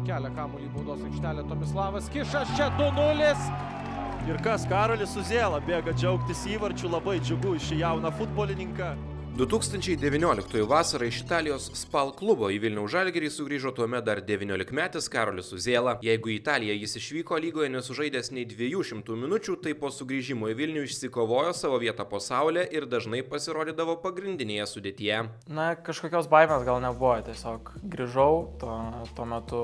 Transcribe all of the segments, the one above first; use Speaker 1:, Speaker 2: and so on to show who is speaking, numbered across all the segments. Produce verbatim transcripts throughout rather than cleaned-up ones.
Speaker 1: kelia kamuolį į baudos aikštelę Tomislavas Kišas, čia du nulis.
Speaker 2: Ir kas, Karolis Uzėla bėga džiaugtis įvarčiu, labai džiugu iš šį jauną futbolininką.
Speaker 3: du tūkstančiai devynioliktųjų vasarą iš Italijos Spal klubo į Vilniaus Žalgirį sugrįžo tuomet dar devyniolikmetis Karolis Uzėla. Jeigu į Italiją jis išvyko lygoje nesužaidęs nei dviejų šimtų minučių, tai po sugrįžimo į Vilnių išsikovojo savo vietą po saulę ir dažnai pasirodydavo pagrindinėje sudėtyje.
Speaker 4: Na, kažkokios baimės gal nebuvo, tiesiog grįžau, tuo, tuo metu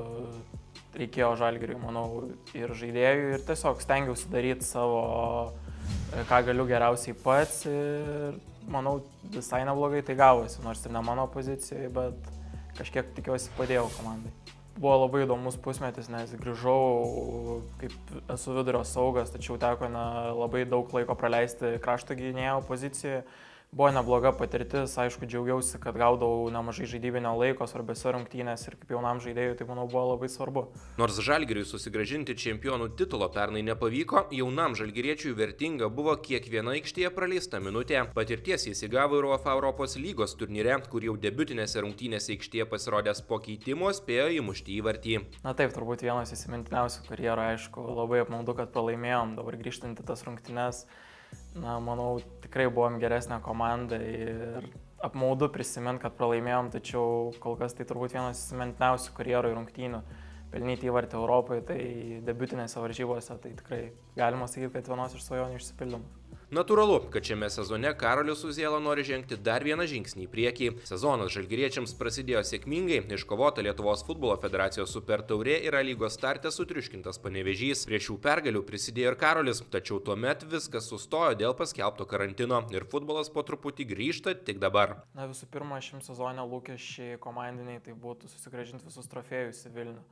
Speaker 4: reikėjo Žalgiriui, manau, ir žaidėjų, ir tiesiog stengiausi daryti savo, ką galiu geriausiai pats, ir manau, visai neblogai tai gavosi, nors ir ne mano pozicijoje, bet kažkiek tikiuosi padėjau komandai. Buvo labai įdomus pusmetis, nes grįžau, kaip esu vidurio saugas, tačiau teko na, labai daug laiko praleisti krašto gynėjo pozicijoje. Buvo nebloga patirtis, aišku, džiaugiausi, kad gaudavau nemažai žaidybinio laiko svarbiose rungtynės ir kaip jaunam žaidėjui, tai manau buvo labai svarbu.
Speaker 3: Nors Žalgiriui susigrąžinti čempionų titulo pernai nepavyko, jaunam žalgiriečiui vertinga buvo kiekviena aikštėje praleista minutė. Patirties jis įgavo ir UEFA Europos lygos turnyre, kur jau debiutinėse rungtynėse aikštėje pasirodęs po keitimo spėjo įmušti įvartį.
Speaker 4: Na taip, turbūt vienas įsimintiniausių karjerų, aišku, labai apmaudu, kad pralaimėjom, dabar grįžtant į tas rungtynes. Na, manau, tikrai buvom geresnė komanda ir apmaudu prisimint, kad pralaimėjom, tačiau kol kas tai turbūt vienas įsimintiniausių karjerų rungtynių. Pelnyti įvartį Europoje, tai debiutinėse varžybose, tai tikrai galima sakyti, kad vienos iš svajonių išsipildom.
Speaker 3: Natūralu, kad šiame sezone Karolis Uzėla nori žengti dar vieną žingsnį į priekį. Sezonas žalgiriečiams prasidėjo sėkmingai, iškovota Lietuvos futbolo federacijos super taurė ir A lygos starte sutriuškintas Panevėžys. Prie šių pergalių prisidėjo ir Karolis, tačiau tuomet viskas sustojo dėl paskelbto karantino ir futbolas po truputį grįžta tik dabar.
Speaker 4: Na, visų pirma, šiam sezone lūkesčiai komandiniai tai būtų susigrąžinti visus trofėjus į Vilnių.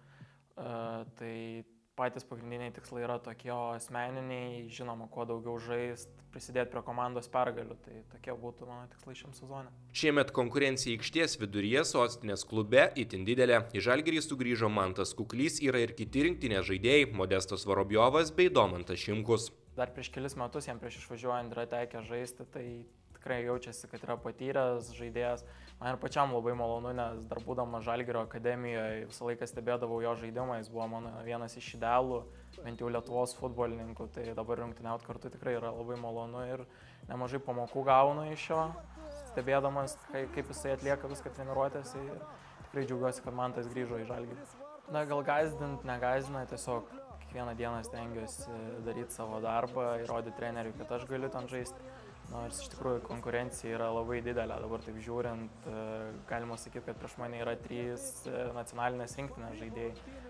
Speaker 4: Uh, tai patys pagrindiniai tikslai yra tokie, o asmeniniai, žinoma, kuo daugiau žaist, prisidėti prie komandos pergalių, tai tokie būtų mano tikslai šiam sezone.
Speaker 3: Šiemet konkurencija aikštės viduryje sostinės klube itin didelė. Į Žalgirį sugrįžo Mantas Kuklys, yra ir kiti rinktinės žaidėjai, Modestas Vorobjovas bei Domantas Šimkus.
Speaker 4: Dar prieš kelis metus, jam prieš išvažiuojant yra tekę žaisti, tai tikrai jaučiasi, kad yra patyręs žaidėjas. Man ir pačiam labai malonu, nes dar būdamas Žalgirio akademijoje visą laiką stebėdavau jo žaidimą, jis buvo mano vienas iš idealų, bent jau Lietuvos futbolininkų, tai dabar rungtyniauti kartu tikrai yra labai malonu ir nemažai pamokų gaunu iš jo, stebėdamas, kaip jisai atlieka viską treniruotėse ir tikrai džiaugiuosi, kad Mantas grįžo į Žalgirį. Na, gal gazdint, negazdina, tiesiog kiekvieną dieną stengiuosi daryti savo darbą, įrodyti treneriui, kad aš galiu ten žaisti. Nors iš tikrųjų konkurencija yra labai didelė, dabar taip žiūrint, galima sakyti, kad prieš mane yra trys nacionalinės rinktinės žaidėjai,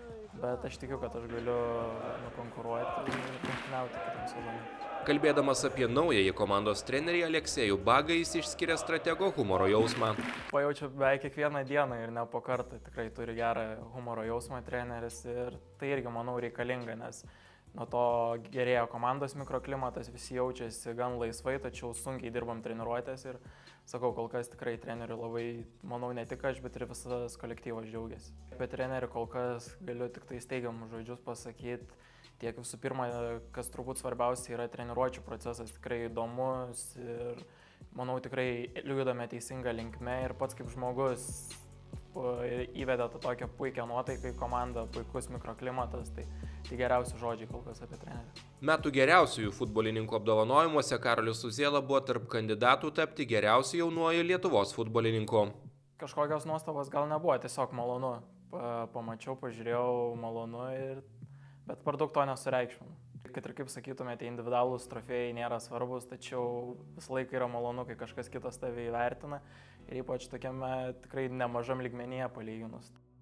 Speaker 4: bet aš tikiu, kad aš galiu nukonkuruoti ir rungtyniauti kitam sezonui.
Speaker 3: Kalbėdamas apie naująjį komandos trenerį Aleksejų Bagą, jis išskiria stratego humoro jausmą.
Speaker 4: Pajaučiu beveik kiekvieną dieną ir ne po kartą, tikrai turi gerą humoro jausmą treneris ir tai irgi, manau, reikalinga, nes nuo to gerėjo komandos mikroklimatas, visi jaučiasi gan laisvai, tačiau sunkiai dirbam treniruotės ir sakau, kol kas tikrai trenerių labai, manau, ne tik aš, bet ir visas kolektyvas džiaugiasi. Apie trenerių kol kas galiu tik tai steigiamus žodžius pasakyti. Tiek visų pirma, kas turbūt svarbiausia yra treniruočių procesas tikrai įdomus ir manau tikrai judame teisingą linkme ir pats kaip žmogus įvedė tą tokią puikią nuotaiką į komandą, puikus mikroklimatas, tai, tai geriausi žodžiai kol kas apie trenerį.
Speaker 3: Metų geriausiųjų futbolininkų apdovanojimuose Karolis Uzėla buvo tarp kandidatų tapti geriausiu jaunuoju Lietuvos futbolininku.
Speaker 4: Kažkokios nuostabos gal nebuvo, tiesiog malonu. Pamačiau, pažiūrėjau, malonu, ir, bet per daug to nesureikšminu. Kad ir kaip sakytumėte, individualūs trofėjai nėra svarbus, tačiau visą laiką yra malonu, kai kažkas kitas tave įvertina ir ypač tokiame tikrai nemažam lygmenyje palyginus.